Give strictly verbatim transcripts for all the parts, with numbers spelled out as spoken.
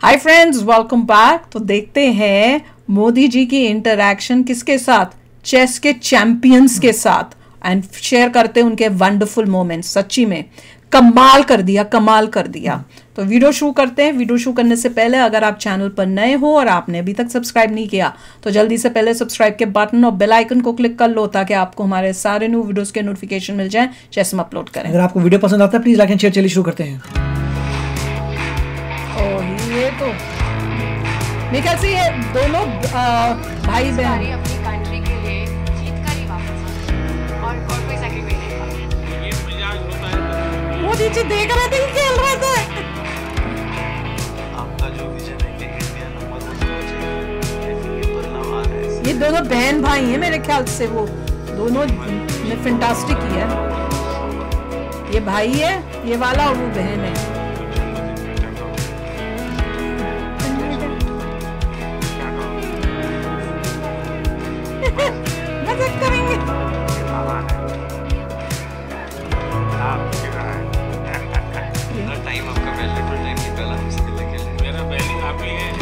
Hi friends, welcome back. तो देखते हैं मोदी जी की इंटरैक्शन किसके साथ, चेस के चैंपियंस के साथ, एंड शेयर करते हैं उनके वंडरफुल मोमेंट्स। सच्ची में कमाल कर दिया, कमाल कर दिया। तो वीडियो शुरू करते हैं। वीडियो शुरू करने से पहले अगर आप चैनल पर नए हो और आपने अभी तक सब्सक्राइब नहीं किया तो जल्दी से पहले सब्सक्राइब के बटन और बेल आइकन को क्लिक कर लो ताकि आपको हमारे सारे न्यू वीडियोस के नोटिफिकेशन मिल जाएं जैसे हम अपलोड करें। अगर आपको वीडियो पसंद आता है प्लीज लाइक एंड शेयर। चलिए शुरू करते हैं। ओह ये तो मेरे ख्याल से ये दोनों भाई बहन अपनी कंट्री के लिए जीत कर ही वापस आए और और कोई सेकंड नहीं था। ये मिजाज होता है। मोदी जी देख रहे थे, खेल रहे थे। आपका जो विजन है कि इंडिया नंबर वन पहुंचे, ये परिणाम आ रहा है। ये दोनों बहन भाई हैं मेरे ख्याल से, वो दोनों ने फैंटास्टिक किया है। ये भाई है ये वाला और वो बहन है। मजाक करेंगे। टाइम आपका वैल्यूएबल टाइम निकाला इसके लिए। मेरा पहली आप ही है।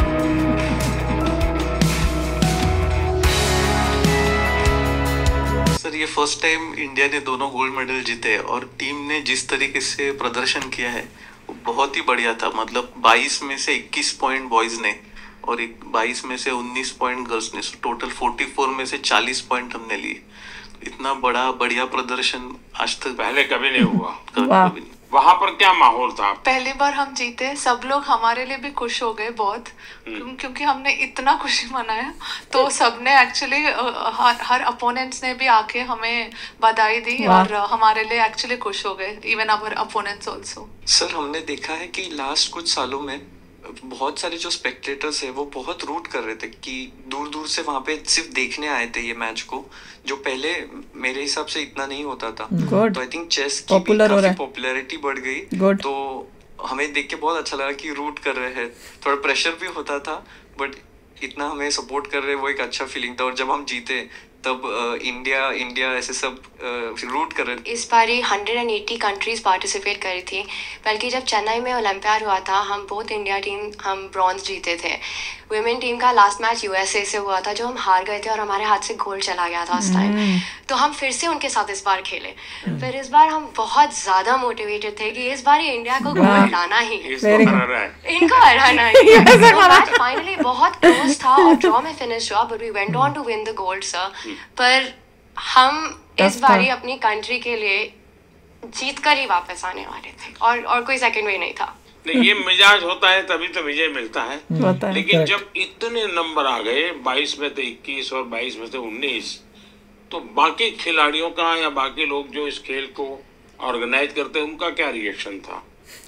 सर ये फर्स्ट टाइम इंडिया ने दोनों गोल्ड मेडल जीते और टीम ने जिस तरीके से प्रदर्शन किया है वो बहुत ही बढ़िया था। मतलब बाईस में से इक्कीस पॉइंट बॉयज ने और एक बाईस में से उन्नीस पॉइंट गर्ल्स ने, टोटल चौवालीस में से चालीस पॉइंट हमने लिए। इतना बड़ा बढ़िया प्रदर्शन आज तक पहले कभी नहीं हुआ। कभी नहीं। वहाँ पर क्या माहौल था? पहली बार हम जीते, सब लोग हमारे लिए भी खुश हो गए बहुत, क्यों- क्योंकि हमने इतना खुशी मनाया। तो सबने एक्चुअली हर हर अपोनेंट्स ने भी आके हमें बधाई दी और हमारे लिए एक्चुअली खुश हो गए, even our opponents also. Sir हमने देखा है कि लास्ट कुछ सालों में बहुत सारे जो स्पेक्टेटर्स है वो बहुत रूट कर रहे थे कि दूर दूर से वहां पे सिर्फ देखने आए थे ये मैच को, जो पहले मेरे हिसाब से इतना नहीं होता था। Good. तो आई थिंक चेस की भी काफी पॉपुलैरिटी बढ़ गई। Good. तो हमें देख के बहुत अच्छा लगा कि रूट कर रहे हैं। थोड़ा प्रेशर भी होता था बट इतना हमें सपोर्ट कर रहे हैं, वो एक अच्छा फीलिंग था। और जब हम जीते तब इंडिया इंडिया ऐसे सब रूट कर रहे थे। इस बार एक सौ अस्सी कंट्रीज पार्टिसिपेट करी थी, बल्कि जब चेन्नई में ओलंपियाड हुआ था हम बोथ इंडिया टीम हम ब्रॉन्ज जीते थे। वुमेन टीम का लास्ट मैच यूएसए से हुआ था जो हम हार गए थे और हमारे हाथ से गोल चला गया था उस टाइम। तो हम फिर से उनके साथ इस बार खेले। फिर इस बार हम बहुत ज्यादा मोटिवेटेड थे कि इस बार इंडिया को गोल हराना ही है, इसको हरा रहा है। इनको हराना ही है। तो मैच फाइनली बहुत क्लोज था और ड्रॉ में फिनिश हुआ, but we went on to win the gold sir. पर हम इस बारी अपनी कंट्री के लिए जीत कर ही वापस आने वाले थे और और कोई सेकंड वे नहीं था। नहीं, ये मिजाज होता है तभी तो विजय मिलता है। है। लेकिन जब इतने नंबर आ गए, बाईस में से इक्कीस और बाईस में से उन्नीस, तो बाकी खिलाड़ियों का या बाकी लोग जो इस खेल को ऑर्गेनाइज करते हैं उनका क्या रिएक्शन था?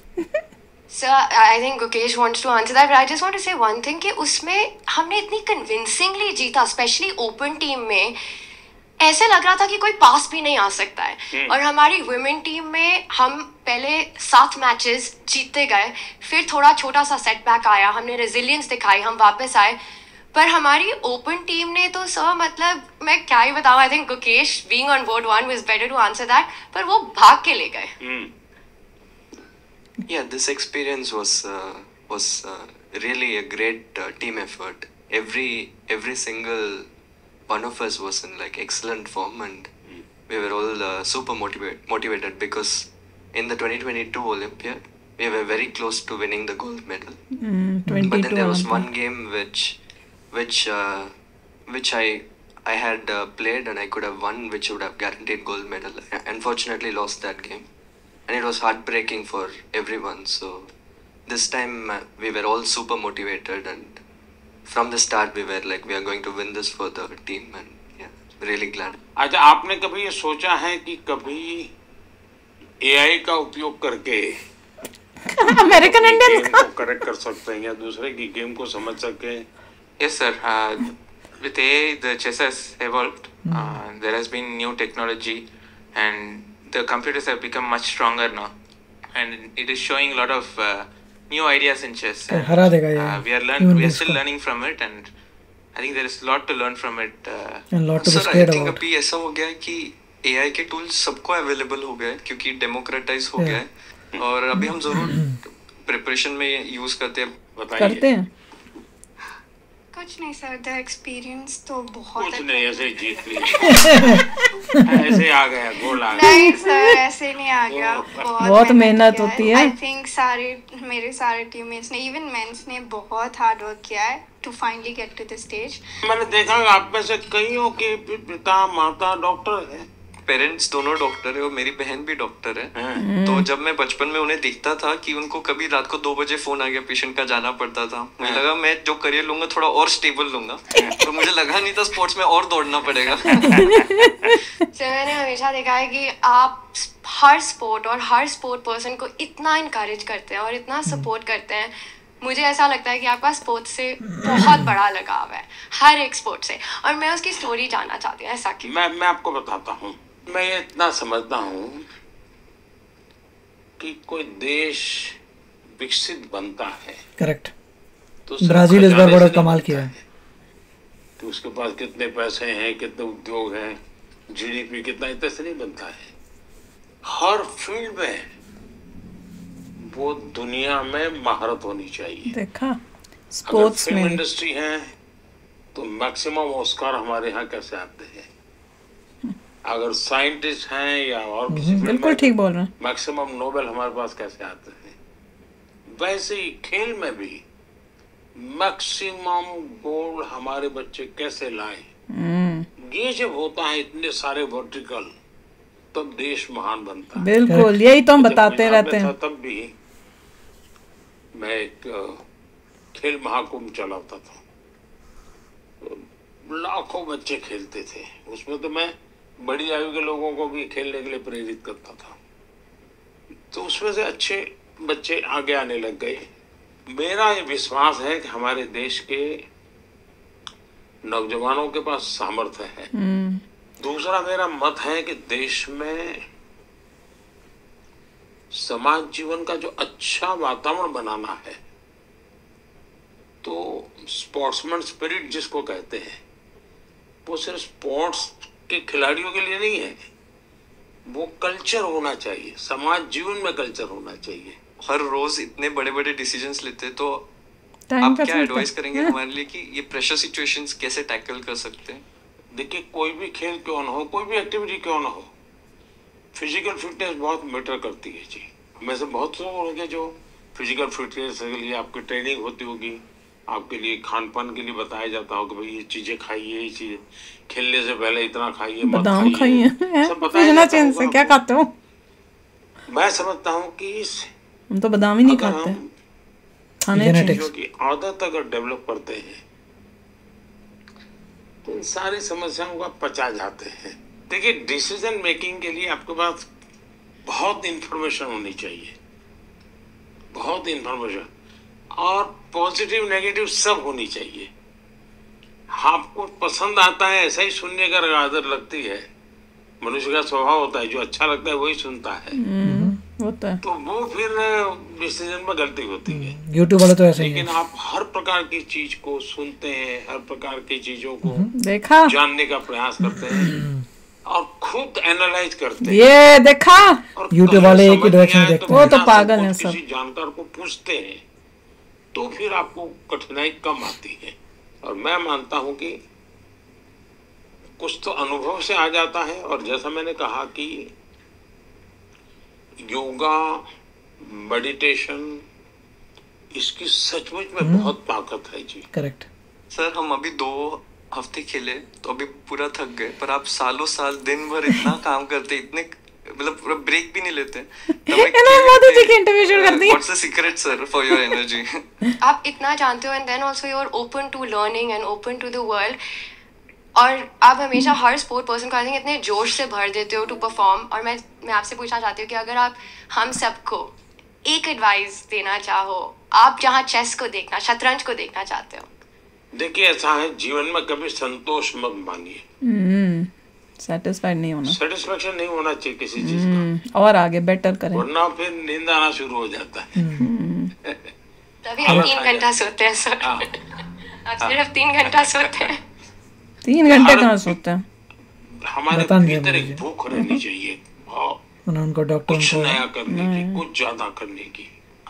So I think Gukesh wants to answer that, but I just want to say one thing कि उसमें हमने इतनी convincingly जीता, स्पेशली ओपन टीम में ऐसे लग रहा था कि कोई पास भी नहीं आ सकता है। और हमारी वुमेन टीम में हम पहले सात मैचेस जीतते गए, फिर थोड़ा छोटा सा सेटबैक आया, हमने रेजिलियंस दिखाई, हम वापस आए। पर हमारी ओपन टीम ने तो सर मतलब मैं क्या ही बताऊं, I think Gukesh being on board one was better to answer that, पर वो भाग के ले गए। Yeah, this experience was uh, was uh, really a great uh, team effort. Every every single one of us was in like excellent form, and we were all uh, super motivated motivated because in the twenty twenty-two Olympiad we were very close to winning the gold medal. Mm, but then there was one game which which uh, which I I had uh, played and I could have won, which would have guaranteed gold medal. I unfortunately lost that game. And it was heartbreaking for everyone. So this time uh, we were all super motivated, and from the start we were like, we are going to win this for the team, and yeah, really glad. अच्छा, आपने कभी ये सोचा है कि कभी AI का उपयोग करके अमेरिकन इंडियंस गेम को करेक्ट कर सकते हैं या दूसरे की गेम को समझ सके? Yes, sir. Uh, with A I, the chess has evolved. Uh, there has been new technology, and the computers have become much stronger now, and it is showing a lot of uh, new ideas in chess. And, हरा देगा ये। uh, we are learn we are still learning from it, and I think there is a lot to learn from it. Uh, And lot to be Sir, I scared think about. अभी ऐसा हो गया है कि AI के tools सबको available हो गए क्योंकि डेमोक्रेटाइज हो गया है। और अभी हम जरूर प्रिपरेशन में यूज करते हैं? करते हैं कुछ नहीं सर, द एक्सपीरियंस तो बहुत कुछ अच्छा नहीं, ऐसे ही जीत लिया ऐसे आ गया, गोल आ गया। नहीं सर, ऐसे नहीं आ गया। बहुत मेहनत होती है। आई थिंक सारे मेरे सारे टीममेट्स ने, इवन मेंस ने बहुत हार्ड वर्क किया है to finally get to the stage. मैंने देखा आप में से कईयों के पिता माता डॉक्टर है। पेरेंट्स दोनों डॉक्टर है और मेरी बहन भी डॉक्टर है। हैं। तो जब मैं बचपन में उन्हें देखता था कि उनको कभी रात को दो बजे फोन आ गया पेशेंट का, जाना पड़ता था, मुझे लगा मैं जो करियर लूंगा थोड़ा और स्टेबल लूंगा। तो मुझे लगा नहीं था स्पोर्ट्स में और दौड़ना पड़ेगा। तो मैंने हमेशा देखा है कि आप हर स्पोर्ट और हर स्पोर्ट पर्सन को इतना इनकरेज करते हैं और इतना सपोर्ट करते हैं। मुझे ऐसा लगता है कि आपका स्पोर्ट्स से बहुत बड़ा लगाव है, हर एक स्पोर्ट से। और मैं उसकी स्टोरी जानना चाहती हूँ। ऐसा कि मैं मैं आपको बताता हूँ, मैं ये इतना समझता हूँ कि कोई देश विकसित बनता है करेक्ट। तो सिर्फ ब्राजील इस बार खजाने बड़ा से नहीं कमाल बनता किया है है। कि उसके पास कितने पैसे हैं, कितने उद्योग हैं, जीडीपी कितना, इतने से नहीं बनता है। हर फील्ड में वो दुनिया में महारत होनी चाहिए। देखा अगर स्पोर्ट्स फिल्म में इंडस्ट्री है तो मैक्सिमम ऑस्कार हमारे यहाँ कैसे आते हैं। अगर साइंटिस्ट हैं या और किसी फील्ड बिल्कुल में, ठीक बोल रहे हैं। मैक्सिमम नोबेल हमारे पास कैसे आते हैं। वैसे ही खेल में भी मैक्सिमम गोल्ड हमारे बच्चे कैसे लाएं। ये जब होता है इतने सारे वर्टिकल, तब देश महान बनता है। बिल्कुल यही तो हम जब बताते पंजाब रहते में था, हैं। तब भी मैं एक अ, खेल महाकुंभ चलाता था, तो लाखों बच्चे खेलते थे। उसमें तो मैं बड़ी आयु के लोगों को भी खेलने के लिए प्रेरित करता था। तो उसमें से अच्छे बच्चे आगे आने लग गए। मेरा ये विश्वास है कि हमारे देश के नौजवानों के पास सामर्थ्य है। दूसरा मेरा मत है कि देश में समाज जीवन का जो अच्छा वातावरण बनाना है, तो स्पोर्ट्समैन स्पिरिट जिसको कहते हैं, वो सिर्फ स्पोर्ट्स के खिलाड़ियों के लिए नहीं है, वो कल्चर होना चाहिए, समाज जीवन में कल्चर होना चाहिए। हर रोज इतने बड़े बड़े डिसीजंस लेते, तो टाइम आप का क्या चलता एडवाइस है। करेंगे हमारे लिए कि ये प्रेशर सिचुएशंस कैसे टैकल कर सकते हैं? देखिए, कोई भी खेल क्यों ना हो, कोई भी एक्टिविटी क्यों ना हो, फिजिकल फिटनेस बहुत मैटर करती है जी। में से बहुत लोग होंगे जो फिजिकल फिटनेस के लिए आपकी ट्रेनिंग होती होगी, आपके लिए खान पान के लिए बताया जाता होगा, भाई ये चीजें खाइए, ये चीजें खेलने से पहले इतना खाइए, मत बादाम खाइए, खाइए सब बताया पूछना जाता चाहिए होगा इनसे क्या आपको। खाते हो। मैं समझता हूँ कि इस हम तो बादाम ही नहीं अगर खाते, हम खाने Genetics. चाहिए। चीजों की आदत अगर डेवलप करते हैं तो इन सारी समस्याओं का पचा जाते हैं। देखिए, डिसीजन मेकिंग के लिए आपके पास बहुत इंफॉर्मेशन होनी चाहिए, बहुत इंफॉर्मेशन, और पॉजिटिव नेगेटिव सब होनी चाहिए। आपको पसंद आता है ऐसा ही सुनने का आदत लगती है, मनुष्य का स्वभाव होता है, जो अच्छा लगता है वही सुनता है, होता है। तो वो फिर डिसीजन में गलती होती है। यूट्यूब वाले तो ऐसे ही लेकिन है। आप हर प्रकार की चीज को सुनते हैं, हर प्रकार की चीजों को देखा जानने का प्रयास करते हैं और खुद एनालाइज करते हैं। ये देखा और YouTube कहीं वाले एक ही समझ direction नहीं आए देखते हैं। वो तो बिना पागल सब हैं कुछ सब। किसी जानकार को पूछते हैं, तो फिर आपको कठिनाई कम आती है। और मैं मानता हूं कि कुछ तो अनुभव से आ जाता है, और जैसा मैंने कहा कि योगा, मेडिटेशन, इसकी सचमुच में बहुत ताकत है जी। करेक्ट। सर, हम अभी दो हफ्ते खेले तो अभी पूरा थक गए, पर आप सालों साल दिन भर इतना काम करते, इतने मतलब पूरा ब्रेक भी नहीं लेते। इन्होंने मोदी जी की इंटरव्यू शुरू कर दी। What's the secret sir for your energy? आप इतना जानते हो, and then also you are open to learning and open to the world. और आप हमेशा हर स्पोर्ट पर्सन को आई थिंक इतने जोश से भर देते हो टू परफॉर्म। और मैं मैं आपसे पूछना चाहती हूँ कि अगर आप हम सबको एक एडवाइस देना चाहो, आप जहाँ चेस को देखना, शतरंज को देखना चाहते हो। देखिए, ऐसा है, जीवन में कभी संतोष मत मांगिए, सेटिस्फाइड नहीं होना, सेटिस्फेक्शन नहीं होना चाहिए किसी चीज का, और आगे बेटर करें। वरना फिर नींद आना शुरू हो जाता है। तभी आप तीन घंटा सोते हैं सर। हाँ। आप सिर्फ तीन घंटा सोते हैं। तीन घंटे कहाँ सोते हैं? हमारे बता नहीं भीतर मुझे। एक भूख रहनी चाहिए, और उन्होंने उनको डॉक्टर कुछ उनको नया करने की, कुछ ज्यादा करने की।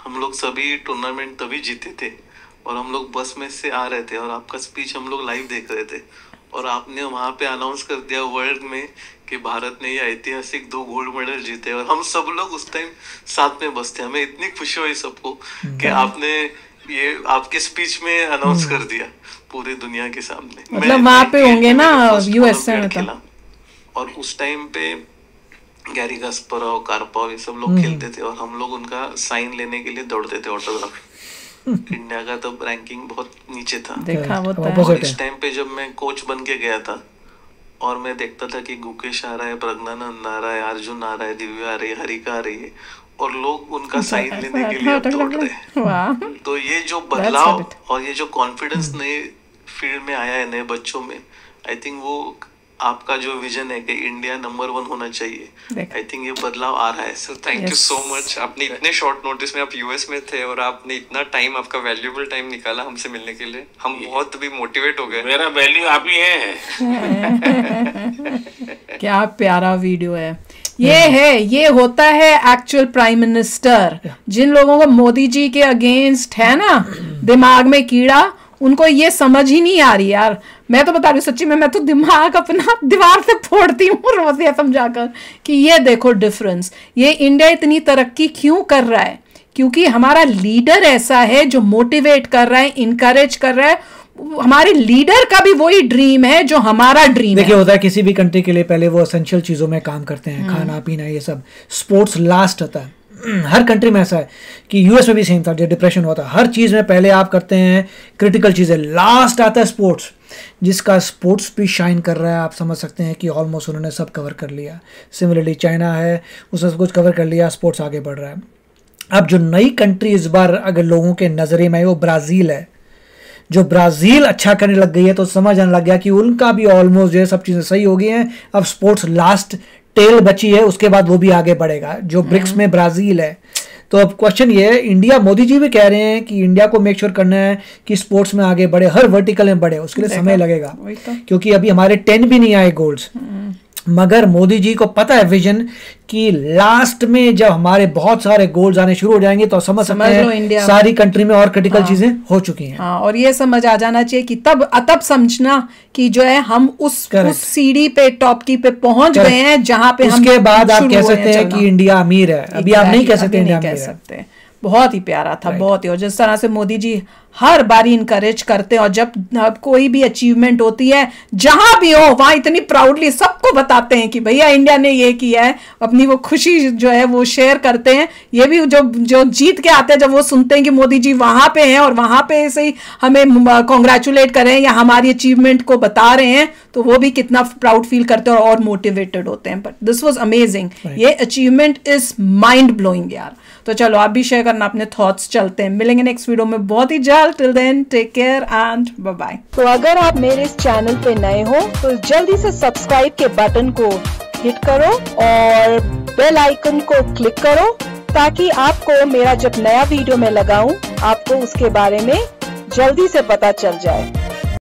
हम लोग सभी टूर्नामेंट तभी जीते थे और हम लोग बस में से आ रहे थे और आपका स्पीच हम लोग लाइव देख रहे थे और आपने वहाँ पे अनाउंस कर दिया वर्ल्ड में कि भारत ने ये ऐतिहासिक दो गोल्ड मेडल जीते और हम सब लोग उस टाइम साथ में बस थे। हमें इतनी खुशी हुई सबको कि आपने ये आपके स्पीच में अनाउंस कर दिया पूरी दुनिया के सामने। मतलब वहाँ पे होंगे ना यूएस में खेला और उस टाइम पे गैरी कास्परोव, कार्पोव ये सब लोग खेलते थे और हम लोग उनका साइन लेने के लिए दौड़ते थे ऑटोग्राफ। इंडिया का तब रैंकिंग बहुत नीचे था। देखा होता है। और इस टाइम पे जब मैं कोच बन के गया था और मैं देखता था कि गुकेश आ रहा है, प्रज्ञानंद आ रहा है, अर्जुन आ रहा है, दिव्या आ रही है, हरिका आ रही है और लोग उनका साइन लेने के लिए दौड़ रहे हैं। तो ये जो बदलाव और ये जो कॉन्फिडेंस नए फील्ड में आया है नए बच्चों में, आई थिंक वो आपका जो विजन है कि इंडिया नंबर वन होना चाहिए, आई थिंक ये बदलाव आ रहा है। So thank you so much. आपने इतने शॉर्ट नोटिस में आप यूएस में थे और आपने इतना टाइम, आपका वैल्यूएबल टाइम निकाला हमसे मिलने के लिए। हम बहुत भी मोटिवेट हो गए। मेरा वैल्यू आप ही है। क्या प्यारा वीडियो है ये। है ये होता है एक्चुअल प्राइम मिनिस्टर। जिन लोगों को मोदी जी के अगेंस्ट है ना दिमाग में कीड़ा, उनको ये समझ ही नहीं आ रही यार। मैं तो बता रही हूँ सच्ची में, मैं तो दिमाग अपना दीवार से फोड़ती हूँ रोज ये समझाकर कि ये देखो डिफरेंस। ये इंडिया इतनी तरक्की क्यों कर रहा है? क्योंकि हमारा लीडर ऐसा है जो मोटिवेट कर रहा है, इनकरेज कर रहा है। हमारे लीडर का भी वही ड्रीम है जो हमारा ड्रीम है। देखिए होता है किसी भी कंट्री के लिए पहले वो एसेंशियल चीजों में काम करते हैं, खाना पीना ये सब, स्पोर्ट्स लास्ट होता है। हर कंट्री में ऐसा है कि यूएस में भी सेम था, जो डिप्रेशन हुआ था, हर चीज़ में पहले आप करते हैं क्रिटिकल चीज़ें, लास्ट आता है स्पोर्ट्स। जिसका स्पोर्ट्स भी शाइन कर रहा है, आप समझ सकते हैं कि ऑलमोस्ट उन्होंने सब कवर कर लिया। सिमिलरली चाइना है, उसने सब कुछ कवर कर लिया, स्पोर्ट्स आगे बढ़ रहा है। अब जो नई कंट्री इस बार अगर लोगों के नज़रे में वो ब्राज़ील है। जो ब्राज़ील अच्छा करने लग गई है तो समझ आने लग गया कि उनका भी ऑलमोस्ट जो है सब चीज़ें सही हो गई हैं। अब स्पोर्ट्स लास्ट टेल बची है, उसके बाद वो भी आगे बढ़ेगा। जो ब्रिक्स में ब्राज़ील है, तो अब क्वेश्चन ये है, इंडिया, मोदी जी भी कह रहे हैं कि इंडिया को मेक श्योर करना है कि स्पोर्ट्स में आगे बढ़े, हर वर्टिकल में बढ़े, उसके लिए समय लगेगा क्योंकि अभी हमारे टेन भी नहीं आए गोल्ड्स। मगर मोदी जी को पता है विजन कि लास्ट में जब हमारे बहुत सारे गोल्स आने शुरू हो जाएंगे तो समझ सकते हैं सारी कंट्री में और क्रिटिकल हाँ, चीजें हो चुकी हैं। हाँ, और ये समझ आ जाना चाहिए कि तब तब समझना कि जो है हम उस, उस सीढ़ी पे टॉप की पे पहुंच गए हैं जहां पे हम उसके बाद आप कह सकते हैं कि इंडिया अमीर है। अभी आप नहीं कह सकते इंडिया अमीर है। बहुत ही प्यारा था, बहुत ही। और जिस तरह से मोदी जी हर बारी इनकरेज करते हैं और जब कोई भी अचीवमेंट होती है जहां भी हो वहां इतनी प्राउडली सबको बताते हैं कि भैया इंडिया ने ये किया है, अपनी वो खुशी जो है वो शेयर करते हैं। ये भी जो जो जीत के आते हैं जब वो सुनते हैं कि मोदी जी वहां पे हैं और वहां पे ऐसे ही हमें कॉन्ग्रेचुलेट कर रहे हैं या हमारी अचीवमेंट को बता रहे हैं, तो वो भी कितना प्राउड फील करते हैं और मोटिवेटेड होते हैं। But this was amazing. ये अचीवमेंट इज माइंड ब्लोइंग यार। तो चलो आप भी शेयर करना अपने थॉट्स। चलते हैं, मिलेंगे नेक्स्ट वीडियो में बहुत ही जल्द। Till then take care and bye bye. तो अगर आप मेरे इस चैनल पे नए हो तो जल्दी से सब्सक्राइब के बटन को हिट करो और बेल आइकन को क्लिक करो ताकि आपको मेरा जब नया वीडियो मैं लगाऊं आपको उसके बारे में जल्दी से पता चल जाए।